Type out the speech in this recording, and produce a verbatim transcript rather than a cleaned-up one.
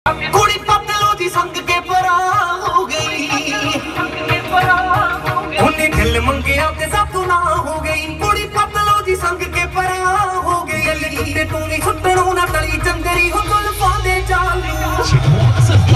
कुड़ी पतलो दी संग के परा हो गई, उन्हें दिल मंगिया ते सब तू ना हो गई। कुड़ी पतलो दी संग के परा हो गई, ते तू नहीं सुटणो ना तली चंदरी हो कुल्फा दे चालू।